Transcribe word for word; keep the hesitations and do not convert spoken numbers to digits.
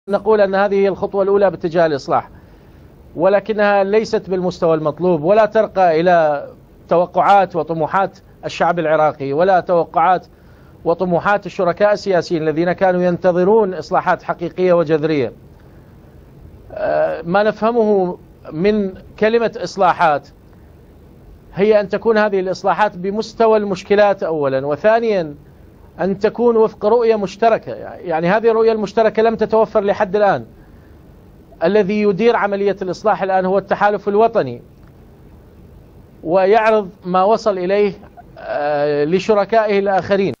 نقول أن هذه هي الخطوة الأولى باتجاه الإصلاح، ولكنها ليست بالمستوى المطلوب، ولا ترقى إلى توقعات وطموحات الشعب العراقي، ولا توقعات وطموحات الشركاء السياسيين الذين كانوا ينتظرون إصلاحات حقيقية وجذرية. ما نفهمه من كلمة إصلاحات هي أن تكون هذه الإصلاحات بمستوى المشكلات أولا، وثانيا أن تكون وفق رؤية مشتركة. يعني هذه الرؤية المشتركة لم تتوفر لحد الآن. الذي يدير عملية الإصلاح الآن هو التحالف الوطني، ويعرض ما وصل إليه لشركائه الآخرين.